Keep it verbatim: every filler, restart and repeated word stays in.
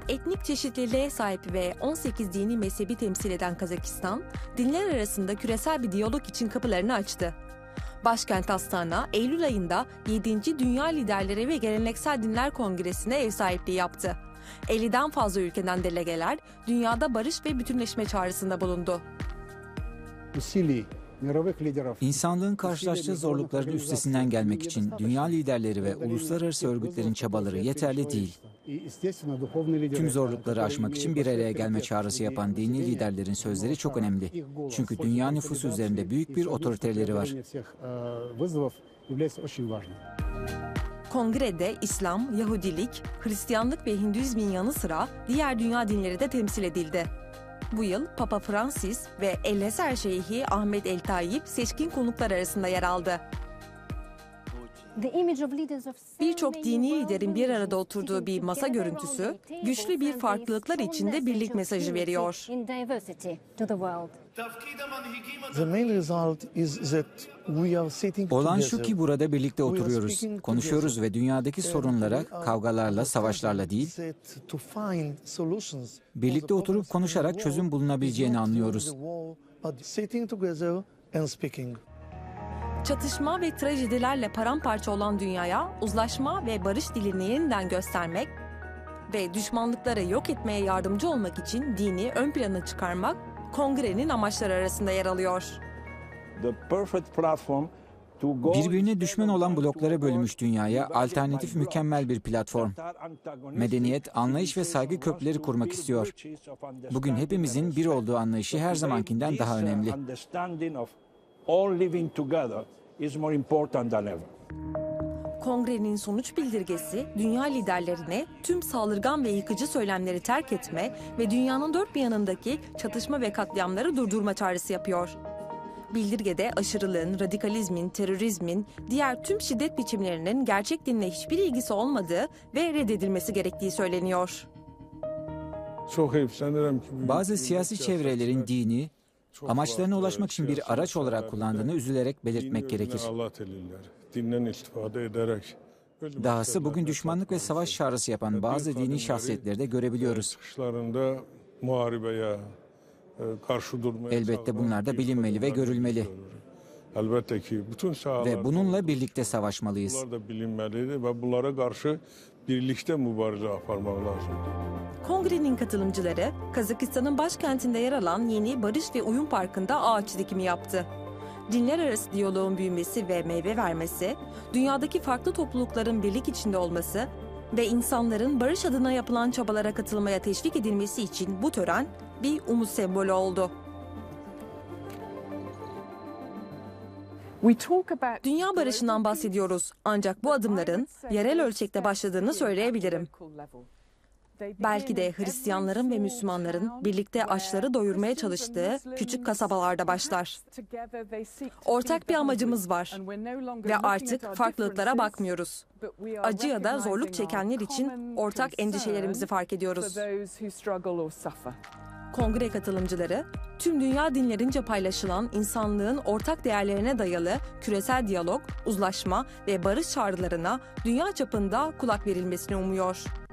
Etnik çeşitliliğe sahip ve on sekiz dini mezhebi temsil eden Kazakistan, dinler arasında küresel bir diyalog için kapılarını açtı. Başkent Astana, Eylül ayında yedinci Dünya Liderleri ve Geleneksel Dinler Kongresi'ne ev sahipliği yaptı. elliden fazla ülkeden delegeler, dünyada barış ve bütünleşme çağrısında bulundu. İnsanlığın karşılaştığı zorlukların üstesinden gelmek için dünya liderleri ve uluslararası örgütlerin çabaları yeterli değil. Tüm zorlukları aşmak için bir araya gelme çağrısı yapan dini liderlerin sözleri çok önemli. Çünkü dünya nüfusu üzerinde büyük bir otoriteleri var. Kongrede İslam, Yahudilik, Hristiyanlık ve Hinduizmin yanı sıra diğer dünya dinleri de temsil edildi. Bu yıl Papa Francis ve El-Eser Şeyhi Ahmet El-Tayyip seçkin konuklar arasında yer aldı. Birçok dini liderin bir arada oturduğu bir masa görüntüsü, güçlü bir farklılıklar içinde birlik mesajı veriyor. Olan şu ki burada birlikte oturuyoruz, konuşuyoruz ve dünyadaki sorunlara kavgalarla, savaşlarla değil, birlikte oturup konuşarak çözüm bulunabileceğini anlıyoruz. Çatışma ve trajedilerle paramparça olan dünyaya uzlaşma ve barış dilini yeniden göstermek ve düşmanlıkları yok etmeye yardımcı olmak için dini ön plana çıkarmak kongrenin amaçları arasında yer alıyor. Birbirine düşman olan bloklara bölünmüş dünyaya alternatif mükemmel bir platform. Medeniyet, anlayış ve saygı köprüleri kurmak istiyor. Bugün hepimizin bir olduğu anlayışı her zamankinden daha önemli. Kongrenin sonuç bildirgesi, dünya liderlerine tüm saldırgan ve yıkıcı söylemleri terk etme ve dünyanın dört bir yanındaki çatışma ve katliamları durdurma çağrısı yapıyor. Bildirgede aşırılığın, radikalizmin, terörizmin, diğer tüm şiddet biçimlerinin gerçek dinle hiçbir ilgisi olmadığı ve reddedilmesi gerektiği söyleniyor. Bazı siyasi çevrelerin dini, amaçlarına ulaşmak için bir araç olarak kullandığını üzülerek belirtmek gerekir. Dahası bugün düşmanlık ve savaş çağrısı yapan bazı dini şahsiyetleri de görebiliyoruz. Elbette bunlar da bilinmeli ve görülmeli. Elbette ki bütün ve bununla birlikte savaşmalıyız. Bunlar da bilinmelidir ve bunlara karşı birlikte mübarize yaparmak lazım. Kongrenin katılımcıları Kazakistan'ın başkentinde yer alan yeni Barış ve Uyum Parkı'nda ağaç dikimi yaptı. Dinler arası diyaloğun büyümesi ve meyve vermesi, dünyadaki farklı toplulukların birlik içinde olması ve insanların barış adına yapılan çabalara katılmaya teşvik edilmesi için bu tören bir umut sembolü oldu. Dünya barışından bahsediyoruz, ancak bu adımların yerel ölçekte başladığını söyleyebilirim. Belki de Hristiyanların ve Müslümanların birlikte açları doyurmaya çalıştığı küçük kasabalarda başlar. Ortak bir amacımız var ve artık farklılıklara bakmıyoruz. Acı ya da zorluk çekenler için ortak endişelerimizi fark ediyoruz. Kongre katılımcıları, tüm dünya dinlerince paylaşılan insanlığın ortak değerlerine dayalı küresel diyalog, uzlaşma ve barış çağrılarına dünya çapında kulak verilmesini umuyor.